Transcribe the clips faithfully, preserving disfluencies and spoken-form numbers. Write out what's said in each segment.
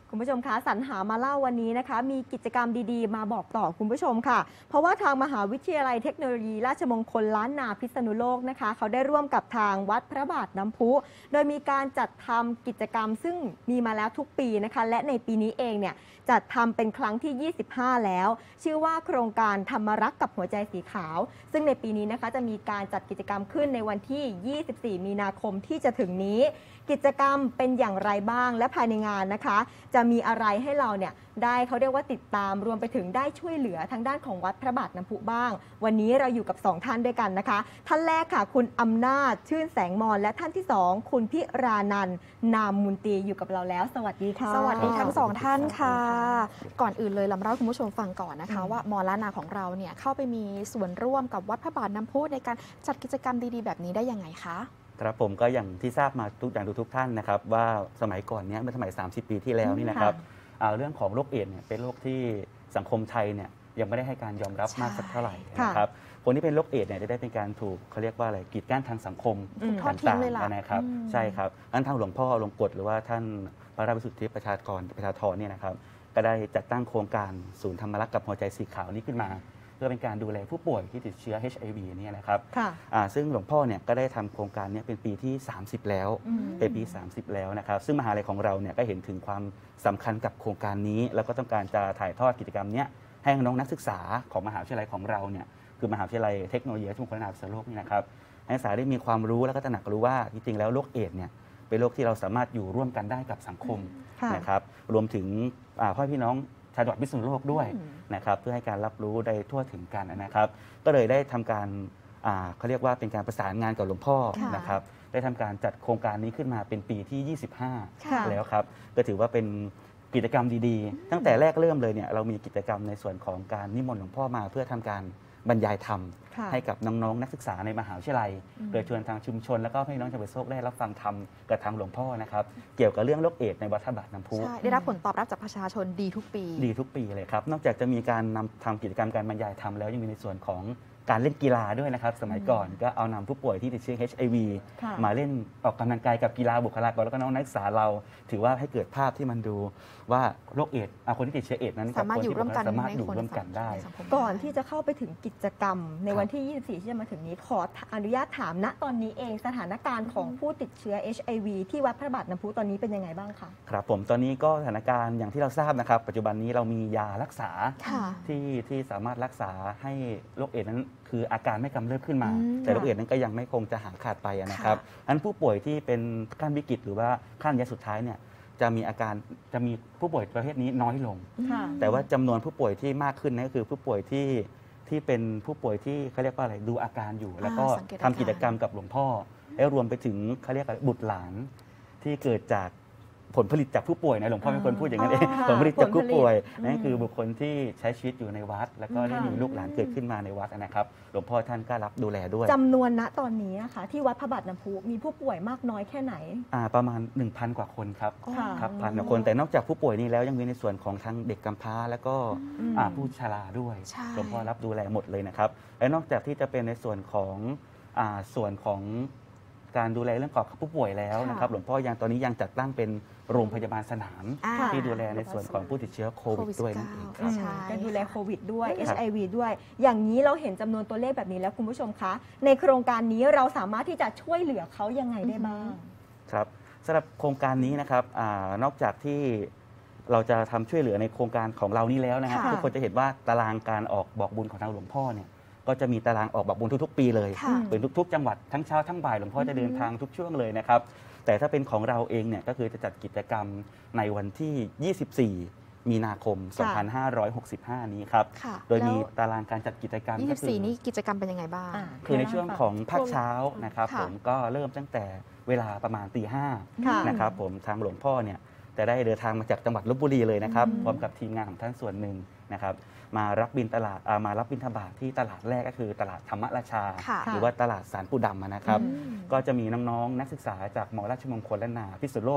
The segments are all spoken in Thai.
คุณผู้ชมคะสรรหามาเล่าวันนี้นะคะมีกิจกรรมดีๆมาบอกต่อคุณผู้ชมค่ะเพราะว่าทางมหาวิทยาลัยเทคโนโลยีราชมงคลล้านนาพิษณุโลกนะคะเขาได้ร่วมกับทางวัดพระบาทน้ำพุโดยมีการจัดทำกิจกรรมซึ่งมีมาแล้วทุกปีนะคะและในปีนี้เองเนี่ยจัดทำเป็นครั้งที่ยี่สิบห้าแล้วชื่อว่าโครงการธรรมรักกับหัวใจสีขาวซึ่งในปีนี้นะคะจะมีการจัดกิจกรรมขึ้นในวันที่ยี่สิบสี่มีนาคมที่จะถึงนี้กิจกรรมเป็นอย่างไรบ้างและภายในงานนะคะจะมีอะไรให้เราเนี่ยได้เขาเรียกว่าติดตามรวมไปถึงได้ช่วยเหลือทางด้านของวัดพระบาทน้ำพุบ้างวันนี้เราอยู่กับสองท่านด้วยกันนะคะท่านแรกค่ะคุณอำนาจชื่นแสงมอนและท่านที่สองคุณพิรานันท์นามมุนตรีอยู่กับเราแล้วสวัสดีค่ะสวัสดีทั้งสองท่านค่ะก่อนอื่นเลยลำเล่าคุณผู้ชมฟังก่อนนะคะว่ามอล้านนาของเราเนี่ยเข้าไปมีส่วนร่วมกับวัดพระบาทน้ำพุในการจัดกิจกรรมดีๆแบบนี้ได้ยังไงคะครับผมก็อย่างที่ทราบมาทุกอย่างทุกท่านนะครับว่าสมัยก่อนเนี้ยเมื่อสมัยสามสิบปีที่แล้วนี่นะครับเรื่องของโรคเอดส์เนี่ยเป็นโรคที่สังคมไทยเนี่ยยังไม่ได้ให้การยอมรับมากสักเท่าไหร่นะครับคนที่เป็นโรคเอดส์เนี่ยจะได้เป็นการถูกเขาเรียกว่าอะไรกีดกันทางสังคมต่างๆนะครับใช่ครับอันทางหลวงพ่อหลวงกฎหรือว่าท่านพระราชวิสุทธิประชากรประชาธรเนี่ยนะครับก็ได้จัดตั้งโครงการศูนย์ธรรมรักกับหัวใจสีขาวนี้ขึ้นมาเพื่อเป็นการดูแลผู้ป่วยที่ติดเชื้อ เอช ไอ วี เนี่ยนะครับซึ่งหลวงพ่อเนี่ยก็ได้ทำโครงการนี้เป็นปีที่สามสิบแล้วเป็นปีสามสิบแล้วนะครับซึ่งมหาลัยของเราเนี่ยก็เห็นถึงความสำคัญกับโครงการนี้แล้วก็ต้องการจะถ่ายทอดกิจกรรมนี้ให้น้องนักศึกษาของมหาวิทยาลัยของเราเนี่ยคือมหาวิทยาลัยเทคโนโลยีราชมงคลล้านนาพิษณุโลกนี่นะครับให้นักศึกษาได้มีความรู้แล้วก็ตระหนักรู้ว่าจริงๆแล้วโรคเอดส์เนี่ยเป็นโรคที่เราสามารถอยู่ร่วมกันได้กับสังคมนะครับรวมถึงพ่อพี่น้องชาวจังหวัดพิษณุโลกด้วยนะครับเพื่อให้การรับรู้ได้ทั่วถึงกันนะครับก็เลยได้ทำการเขาเรียกว่าเป็นการประสานงานกับหลวงพ่อนะครับได้ทำการจัดโครงการนี้ขึ้นมาเป็นปีที่ยี่สิบห้าแล้วครับก็ถือว่าเป็นกิจกรรมดีๆตั้งแต่แรกเริ่มเลยเนี่ยเรามีกิจกรรมในส่วนของการนิมนต์หลวงพ่อมาเพื่อทำการบรรยายธรรมให้กับน้องๆนักศึกษาในมหาวิทยาลัยโดยชวนทางชุมชนแล้วก็ให้น้องชาวพิษณุโลกได้รับฟังธรรมกับทางหลวงพ่อนะครับเกี่ยวกับเรื่องโรคเอดส์ในวัดพระบาทน้ำพุได้รับผลตอบรับจากประชาชนดีทุกปีดีทุกปีเลยครับนอกจากจะมีการนำทำกิจกรรมการบรรยายธรรมแล้วยังมีในส่วนของการเล่นกีฬาด้วยนะครับสมัยก่อนก็เอานำผู้ป่วยที่ติดเชื้อ เอช ไอ วี มาเล่นออกกำลังกายกับกีฬาบุคลากรแล้วก็น้องนักศึกษาเราถือว่าให้เกิดภาพที่มันดูว่าโรคเอดส์คนที่ติดเชื้อเอดส์นั้นสามารถอยู่ร่วมกันสามารถอยู่ร่วมกันได้ก่อนที่จะเข้าไปถึงกิจกรรมในวันที่ยี่สิบสี่ที่จะมาถึงนี้ขออนุญาตถามณตอนนี้เองสถานการณ์ของผู้ติดเชื้อ เอช ไอ วี ที่วัดพระบาทน้ำพุตอนนี้เป็นยังไงบ้างคะครับผมตอนนี้ก็สถานการณ์อย่างที่เราทราบนะครับปัจจุบันนี้เรามียารักษาที่ที่สามารถรักษาให้โรคเอดส์นั้นคืออาการไม่กำเริบขึ้นมาแต่โรคเอดส์นั้นก็ยังไม่คงจะหายขาดไปนะครับอันผู้ป่วยที่เป็นขั้นวิกฤตหรือว่าขั้นระยะสุดท้ายเนี่ยจะมีอาการจะมีผู้ป่วยประเภทนี้น้อยลงแต่ว่าจำนวนผู้ป่วยที่มากขึ้นนั่นก็คือผู้ป่วยที่ที่เป็นผู้ป่วยที่เขาเรียกว่าอะไรดูอาการอยู่แล้วก็ทำกิจกรรมกับหลวงพ่อและรวมไปถึงเขาเรียกอะไรบุตรหลานที่เกิดจากผลผลิตจากผู้ป่วยนะหลวงพ่อเป็นคนพูดอย่างนั้นเองผลผลิตจากผู้ป่วยนั่นคือบุคคลที่ใช้ชีวิตอยู่ในวัดแล้วก็ได้มีลูกหลานเกิดขึ้นมาในวัดนะครับหลวงพ่อท่านก็รับดูแลด้วยจำนวนณตอนนี้ค่ะที่วัดพระบาทน้ำพุมีผู้ป่วยมากน้อยแค่ไหนประมาณ หนึ่งพัน กว่าคนครับครับพันกว่าคนแต่นอกจากผู้ป่วยนี้แล้วยังมีในส่วนของทางเด็กกำพร้าแล้วก็ผู้ชราด้วยหลวงพ่อรับดูแลหมดเลยนะครับและนอกจากที่จะเป็นในส่วนของส่วนของการดูแลเรื่องของผู้ป่วยแล้วนะครับหลวงพ่อยังตอนนี้ยังจัดตั้งเป็นโรงพยาบาลสนามที่ดูแลในส่วนของผู้ติดเชื้อโควิดด้วยนั่นเองครับก็ดูแลโควิดด้วย เอช ไอ วี ด้วยอย่างนี้เราเห็นจำนวนตัวเลขแบบนี้แล้วคุณผู้ชมคะในโครงการนี้เราสามารถที่จะช่วยเหลือเขายังไงได้บ้างครับสำหรับโครงการนี้นะครับนอกจากที่เราจะทำช่วยเหลือในโครงการของเรานี้แล้วนะครับทุกคนจะเห็นว่าตารางการออกบอกบุญของทางหลวงพ่อเนี่ยก็จะมีตารางออกบอกบุญทุกๆปีเลยเป็นทุกๆจังหวัดทั้งเช้าทั้งบ่ายหลวงพ่อจะเดินทางทุกช่วงเลยนะครับแต่ถ้าเป็นของเราเองเนี่ยก็คือจะจัดกิจกรรมในวันที่ยี่สิบสี่มีนาคมสองพันห้าร้อยหกสิบห้านี้ครับโดยมีตารางการจัดกิจกรรมยี่สิบสี่นี้กิจกรรมเป็นยังไงบ้างคือในช่วงของภาคเช้านะครับผมก็เริ่มตั้งแต่เวลาประมาณตีห้านะครับผมทางหลวงพ่อเนี่ยจะได้เดินทางมาจากจังหวัดลพบุรีเลยนะครับพร้อมกับทีมงานของท่านส่วนหนึ่งนะครับมารับบิณฑบาตมารับบิณฑบาตที่ตลาดแรกก็คือตลาดธรรมราชาหรือว่าตลาดสารปูดำนะครับก็จะมีน้องๆนักศึกษาจากมอราชมงคลล้านนาพิษณุโลก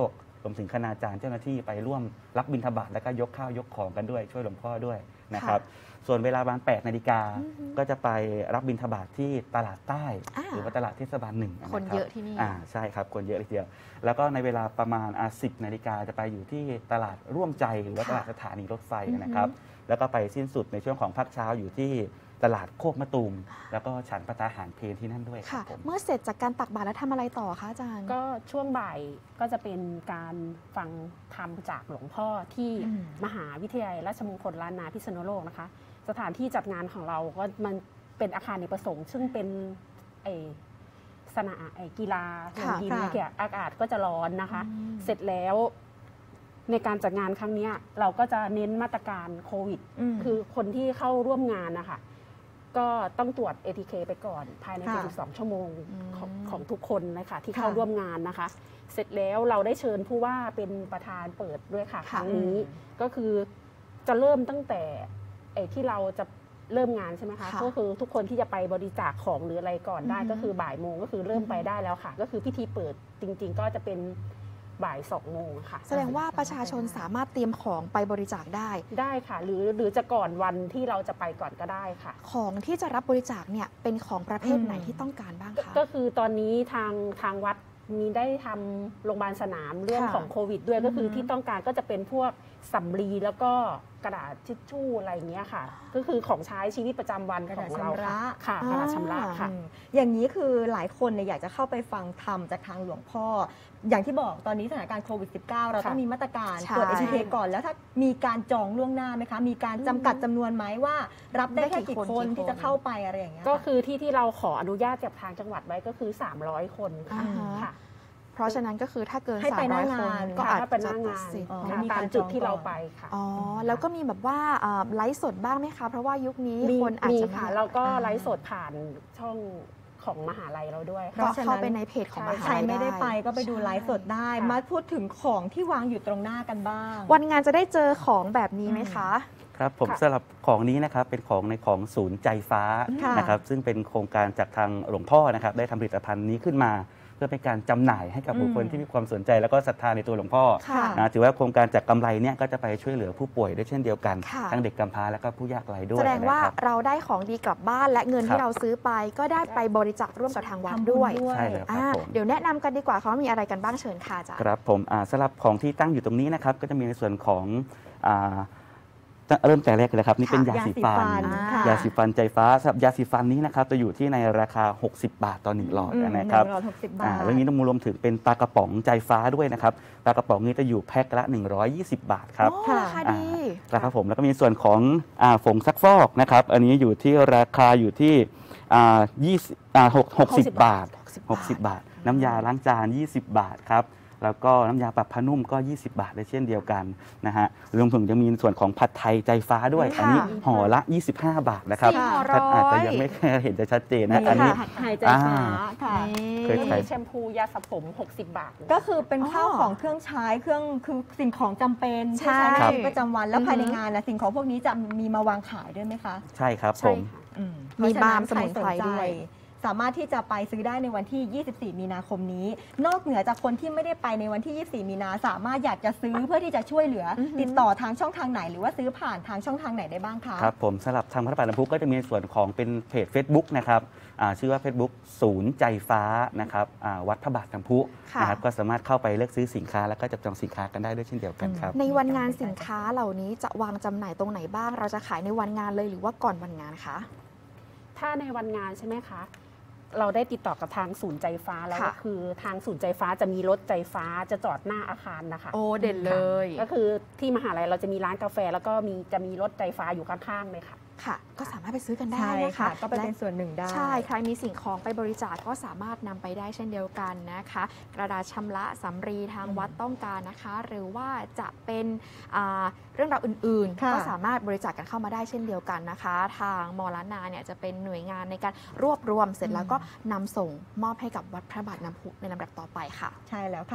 รวมถึงคณาจารย์เจ้าหน้าที่ไปร่วมรับบิณฑบาตแล้วก็ยกข้าวยกของกันด้วยช่วยหลวงพ่อด้วยนะครับส่วนเวลาประมาณแปดนาฬิกาก็จะไปรับบิณฑบาตที่ตลาดใต้อ่าหรือว่าตลาดเทศบาลหนึ่งคนเยอะที่นี่อ่าใช่ครับคนเยอะเลยทีเดียวแล้วก็ในเวลาประมาณสิบนาฬิกาจะไปอยู่ที่ตลาดร่วมใจหรือว่าตลาดสถานีรถไฟนะครับแล้วก็ไปสิ้นสุดในช่วงของภาคเช้าอยู่ที่ตลาดโคกมะตูมแล้วก็ฉันประทานอาหารเพลที่นั่นด้วยคค่ะรับผมเมื่อเสร็จจากการตักบาตรแล้วทำอะไรต่อคะอาจารย์ก็ช่วงบ่ายก็จะเป็นการฟังธรรมจากหลวงพ่อที่อืมมหาวิทยาลัยราชมงคลล้านนาพิษณุโลกนะคะ สถานที่จัดงานของเราก็มันเป็นอาคารเนกประสงค์ ซึ่งเป็นไอสนามไอกีฬาลงดินค่ะเนี่ยอากาศก็จะร้อนนะคะอืมเสร็จแล้วในการจัดงานครั้งเนี้ยเราก็จะเน้นมาตรการโควิดมคือคนที่เข้าร่วมงานนะคะก็ต้องตรวจ เอ ที เค ไปก่อนภายในค่ะเจ็ดสิบสอง ชั่วโมงอืมของของทุกคนนะคะที่ค่ะเข้าร่วมงานนะคะ เสร็จแล้วเราได้เชิญผู้ว่าเป็นประธานเปิดด้วยค่ะคค่ะรั้งนี้ก็คือจะเริ่มตั้งแต่ไอ้ที่เราจะเริ่มงานใช่ไหมคะค่ะก็คือทุกคนที่จะไปบริจาคของหรืออะไรก่อนได้อือฮึก็คือบ่ายโมงก็คือเริ่มไปได้แล้วค่ะ ก็คือพิธีเปิดจริง ๆ ก็จะเป็นบ่ายสองโมงค่ะแสดงว่าประชาชนสามารถเตรียมของไปบริจาคได้ได้ค่ะ หรือหรือจะก่อนวันที่เราจะไปก่อนก็ได้ค่ะของที่จะรับบริจาคเนี่ยเป็นของประเภทอืมไหนที่ต้องการบ้างคะก็คือตอนนี้ทางทางวัดมีได้ทำโรงพยาบาลสนามเรื่องค่ะของโควิดด้วยก็คืออฮึที่ต้องการก็จะเป็นพวกสำลีแล้วก็กระดาษทิชชู่อะไรอย่างเงี้ยค่ะ ก็คือของใช้ชีวิตประจำวันของเรากระดาษชำระค่ะค่ะกระดาษชำระค่ะอืมอย่างนี้คือหลายคนเนี่ยอยากจะเข้าไปฟังธรรมจากทางหลวงพ่อ อย่างที่บอกตอนนี้สถานการณ์โควิด สิบเก้า เราต้องค่ะมีมาตรการใช่ตรวจ เอ ที เค ก่อนแล้วถ้ามีการจองล่วงหน้าไหมคะ มีการจำกัดจำนวนไหมว่า รับได้แค่กี่คนที่จะเข้าไปอะไรอย่างเงี้ยก็ค่ะคือที่ที่เราขออนุญาตจากทางจังหวัดไว้ก็คือ สามร้อย คนค่ะอ่าฮะค่ะเพราะฉะนั้นก็คือถ้าเกินให้ไปหน้าสามร้อยงานคนก็ค่ะอาจถ้าเป็นหจะน้าตัดงานสิทธิ์อ๋อค่ะมีตาการมจุดที่จองก่อนเราไปค่ะอ๋อแล้วก็มีแบบว่าอ่าไลฟ์สดบ้างไหมคะ เพราะว่ายุคนี้มีคนอาจมีจะไม่ค่ะได้เราก็อ่าไลฟ์สดผ่านช่องของมหาลัยเราด้วยเพก็ราะฉะนั้นเข้าไปในเพจของใช่มหาใครลัยไม่ได้ไปก็ไปดูใช่ไลฟ์สดได้ค่ะมาพูดถึงของที่วางอยู่ตรงหน้ากันบ้างวันงานจะได้เจอของแบบนี้ไหมคะครับผมค่ะสำหรับของนี้นะครับเป็นของในของศูนย์ใจฟ้าค่ะนะครับซึ่งเป็นโครงการจากทางหลวงพ่อนะครับได้ทำผลิตภัณฑ์นี้ขึ้นมา เพื่อเป็นการจำหน่ายให้กับบุคคลอืมที่มีความสนใจแล้วก็ศรัทธาในตัวหลวงพ่อค่ะนะถือว่าโครงการจากกำไรเนี่ยก็จะไปช่วยเหลือผู้ป่วยด้วยเช่นเดียวกันค่ะทั้งเด็กกำพร้าและก็ผู้ยากไร้ด้วยแสดงว่านะครับเราได้ของดีกลับบ้านและเงินครัที่บเราซื้อไปก็ได้ไปบริจาคร่วมกับทางวัดทำบุญด้วยด้วยใช่แล้วครับอ่าผมเดี๋ยวแนะนำกันดีกว่าเขามีอะไรกันบ้างเชิญค่ะอาจารย์ครับผมอ่าสำหรับของที่ตั้งอยู่ตรงนี้นะครับก็จะมีในส่วนของอ่าเริ่มแต่แรกเลยครับนี่เป็นค่ะยาสีฟันยาสีฟันค่ะยาสีฟันใจฟ้าสำหรับยาสีฟันนี้นะครับจะอยู่ที่ในราคา หกสิบบาทต่อหนึ่งหลอดอืมนะครับหนึ่งร้อยหกสิบบาอ่าทเรื่องนี้ต้องรวมถึงเป็นปลากระป๋องใจฟ้าด้วยนะครับปลากระป๋องนี้จะอยู่แพ็คละ หนึ่งร้อยยี่สิบ บาทครับโอ้ค่ะราคาดีนะครับผมแล้วก็มีส่วนของอ่าผงซักฟอกนะครับอันนี้อยู่ที่ราคาอยู่ที่อ่ายี่สิบอ่าหกหกสิบบาท หกสิบบาท น้ำยาล้างจาน ยี่สิบบาทครับแล้วก็น้ำยาปรับผ้านุ่มก็ ยี่สิบบาทได้เช่นเดียวกันนะฮะรวมถึงยังมีส่วนของผัดไทยใจฟ้าด้วยค่ะอันนี้ห่อละ ยี่สิบห้า บาทนะครับสี่ห่อร้ท่านอาจจะอยยังไม่เห็นจะชัดเจนนะนี่อันนี้ค่ะหายใจฟ้าค่ะเคยก็ใช้มีแชมพูยาสระผม หกสิบบาทก็คือเป็นอ๋อข้าวของเครื่องใช้เครื่องคือสิ่งของจำเป็นที่ใช่ใช้ในชีวิตประจำวันแล้วอือฮึภายในงานนะสิ่งของพวกนี้จะมีมาวางขายด้วยไหมคะใช่ครับผใช่มค่ะอืมมีเพระฉะบาล์มสมุนไพรใคสใจด้วยสามารถที่จะไปซื้อได้ในวันที่ ยี่สิบสี่ มีนาคมนี้ นอกเหนือจากคนที่ไม่ได้ไปในวันที่ ยี่สิบสี่ มีนาสามารถอยากจะซื้อเพื่อที่จะช่วยเหลือออฮึติดต่อทางช่องทางไหน หรือว่าซื้อผ่านทางช่องทางไหนได้บ้างคะครับผมสำหรับทางพระบาทน้ำพุก็จะมีส่วนของเป็นเพจ Facebook นะครับอ่าชื่อว่า Facebook ศูนย์ใจฟ้านะครับอ่าวัดพระบาทน้ำพุค่ะนะครับก็สามารถเข้าไปเลือกซื้อสินค้าแล้วก็จับจองสินค้ากันได้ด้วยเช่นเดียวกันครับในวันงานสินค้าเหล่านี้จะวางจำหน่ายตรงไหนบ้าง เราจะขายในวันงานเลยหรือว่าก่อนวันงานคะถ้าในวันงานใช่ไหมคะ เราได้ติดต่อกับทางศูนย์ใจฟ้าแล้วค่ะก็คือทางศูนย์ใจฟ้าจะมีรถใจฟ้าจะจอดหน้าอาคารนะคะโอ้เด่นเลยก็คือที่มหาลัยเราจะมีร้านกาแฟ แล้วก็มีจะมีรถใจฟ้าอยู่ข้างๆเลยค่ะค่ะ ก็สามารถไปซื้อกันได้ใช่นะค่ะคะก็ไปเป็นส่วนหนึ่งได้ใช่ ใครมีสิ่งของไปบริจาคก็สามารถนำไปได้เช่นเดียวกันนะคะ กระดาษชำระสำรีทางวัดต้องการนะคะ หรือว่าจะเป็นอ่าเรื่องราวอื่นๆค่ะก็สามารถบริจาคกันเข้ามาได้เช่นเดียวกันนะคะ ทางมอล้านนาเนี่ยจะเป็นหน่วยงานในการรวบรวมเสร็จแล้วก็นำส่งมอบให้กับวัดพระบาทน้ำพุในลำดับต่อไปค่ะใช่แล้วค่ะ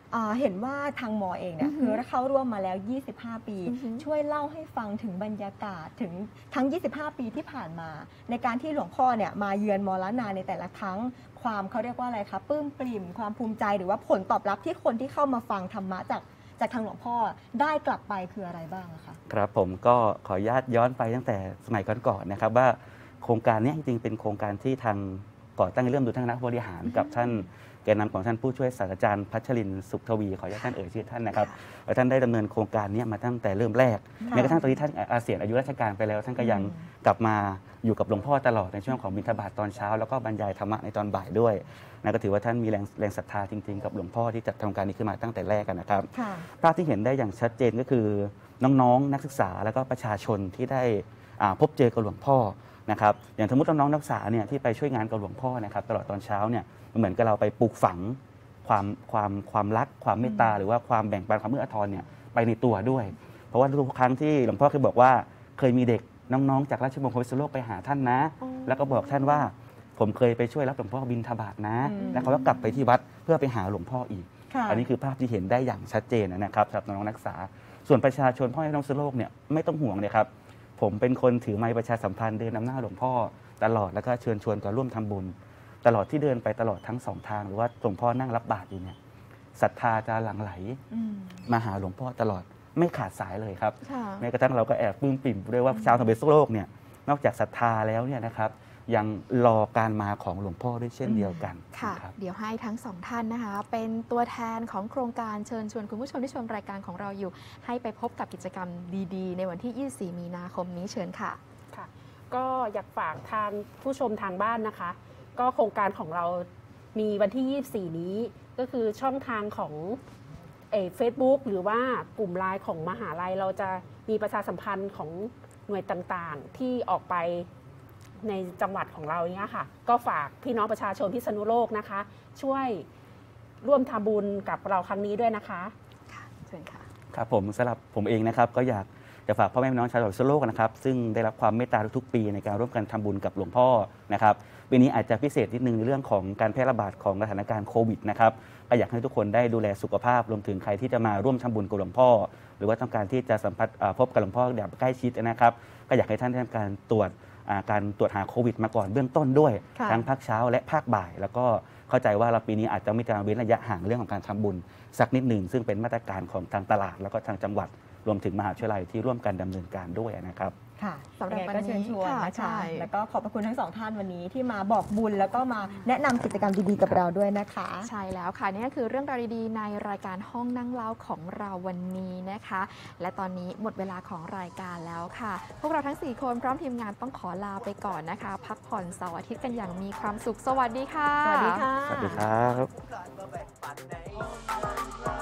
อ่าเห็นว่าทางมอเองเนี่ยอือฮึคือเข้าร่วมมาแล้ว ยี่สิบห้า ปีอือฮึช่วยเล่าให้ฟังถึงบรรยากาศถึงทั้ง ยี่สิบห้า ปีที่ผ่านมา ในการที่หลวงพ่อเนี่ยมาเยือนมอล้านนาในแต่ละครั้ง ความเขาเรียกว่าอะไรคะปลื้มปริ่มความภูมิใจหรือว่าผลตอบรับที่คนที่เข้ามาฟังธรรมะจากจากทางหลวงพ่อได้กลับไปคืออะไรบ้างอะคะครับผมก็ขออนุญาตย้อนไปตั้งแต่สมัยก่อนๆนะครับว่าโครงการเนี้จริงๆเป็นโครงการที่ทางก่อตั้งเริ่มโดยท่านคณะบริหารกับท่านแกนนำของท่านผู้ช่วยศาสตราจารย์พัชรินทร์สุขทวีขออนุญาตท่านเอ่ยชื่อท่านนะครับแล้วท่านได้ดำเนินโครงการนี้มาตั้งแต่เริ่มแรกค่ะแม้กระทั่งตอนนี้ท่านอาเซียนอายุราชการไปแล้ว ท่านก็ยังอืมกลับมาอยู่กับหลวงพ่อตลอดในช่วงของบิณฑบาตตอนเช้าแล้วก็บรรยายธรรมะในตอนบ่ายด้วยนะก็ถือว่าท่านมีแรงแรงศรัทธาจริงๆกับหลวงพ่อที่จัดทำการนี้ขึ้นมาตั้งแต่แรกกันนะครับค่ะภาพที่เห็นได้อย่างชัดเจนก็คือน้องๆ นักศึกษาแล้วก็ประชาชนที่ได้อ่าพบเจอกับหลวงพ่อนะครับอย่างสมมติน้องๆนักศึกษาเนี่ยที่ไปช่วยงานกับหลวงพ่อนะครับตลอดตอนเช้าเนี่ยเหมือนกับเราไปปลูกฝังความความความรักความเมตตาหรือว่าความแบ่งปันความเอื้ออาทรเนี่ยไปในตัวด้วย เพราะว่าทุกครั้งที่หลวงพ่อเคยบอกว่าเคยมีเด็กน้องๆ จากราชมงคลพิษณุโลกไปหาท่านนะอ๋อแล้วก็บอกท่านว่าผมเคยไปช่วยรับหลวงพ่อบิณฑบาตนะอืมแล้วเขาก็กลับไปที่วัดเพื่อไปหาหลวงพ่ออีกค่ะอันนี้คือภาพที่เห็นได้อย่างชัดเจนนะครับสำหรับน้องๆนักศึกษา ส่วนประชาชนพ่อแม่พี่น้องชาวโลกเนี่ยไม่ต้องห่วงเลยครับ ผมเป็นคนถือไม้ประชาสัมพันธ์เดินนำหน้าหลวงพ่อตลอดแล้วก็เชิญชวนกันร่วมทำบุญ ตลอดที่เดินไปตลอดทั้งสองทางหรือว่าหลวงพ่อนั่งรับบาตรอยู่เนี่ยศรัทธาจะหลั่งไหลอืมมาหาหลวงพ่อตลอดไม่ขาดสายเลยครับค่ะแม้กระทั่งเราก็แอบปลื้มปิ่มด้วยว่าชาวทเบสโลกเนี่ยนอกจากศรัทธาแล้วเนี่ยนะครับยังรอการมาของหลวงพ่อด้วยเช่นเดียวกันค่ะนะครับเดี๋ยวให้ทั้งสองท่านนะคะ เป็นตัวแทนของโครงการเชิญชวนคุณผู้ชมที่ชมรายการของเราอยู่ ให้ไปพบกับกิจกรรมดีๆ ในวันที่ ยี่สิบสี่ มีนาคมนี้เชิญค่ะค่ะ ก็อยากฝากทางผู้ชมทางบ้านนะคะ ก็โครงการของเรามีวันที่ ยี่สิบสี่ นี้ ก็คือช่องทางของเฟซบุ๊กหรือว่ากลุ่มไลน์ของมหาลัยเราจะมีประชาสัมพันธ์ของหน่วยต่างๆ ที่ออกไปในจังหวัดของเราเนี้ยค่ะ ก็ฝากพี่น้องประชาชนพิษณุโลกนะคะ ช่วยร่วมทำบุญกับเราครั้งนี้ด้วยนะคะค่ะเชิญค่ะครับผมสำหรับผมเองนะครับก็อยากจะฝากพ่อแม่พี่น้องชาวจังหวัดพิษณุโลกนะครับซึ่งได้รับความเมตตาทุกๆปีในการร่วมกันทำบุญกับหลวงพ่อนะครับปีนี้อาจจะพิเศษนิดนึงในเรื่องของการแพร่ระบาดของสถานการณ์โควิดนะครับก็อยากให้ทุกคนได้ดูแลสุขภาพรวมถึงใครที่จะมาร่วมทำบุญกับหลวงพ่อ หรือว่าต้องการที่จะสัมผัสอ่าพบกับหลวงพ่อแบบใกล้ชิดนะครับก็อยากให้ท่านได้ทำการตรวจอ่าการตรวจหาโควิดมาก่อนเบื้องต้นด้วยค่ะทั้งภาคเช้าและภาคบ่าย แล้วก็เข้าใจว่าเราปีนี้อาจจะมีการเว้นระยะห่างเรื่องของการทำบุญสักนิดหนึ่งซึ่งเป็นมาตรการของทางตลาดแล้วก็ทางจังหวัดรวมถึงมหาวิทยาลัยที่ร่วมกันดำเนินการด้วยนะครับค่ะสำหรับยังไงวัก็นนี้เชิญชวนค่ะนะใช่คะ แล้วก็ขอบพระคุณทั้งสองท่านวันนี้ที่มาบอกบุญแล้วก็มาแนะนำกิจกรรมดีๆกับเราด้วยนะคะใช่แล้วค่ะนี่ก็คือเรื่องราวดีๆในรายการห้องนั่งเล่าของเราวันนี้นะคะ และตอนนี้หมดเวลาของรายการแล้วค่ะ พวกเราทั้งสี่คนพร้อมทีมงานต้องขอลาไปก่อนนะคะ พักผ่อนเสาร์อาทิตย์กันอย่างมีความสุขสวัสดีค่ะสวัสดีค่ะสวัสดีครับ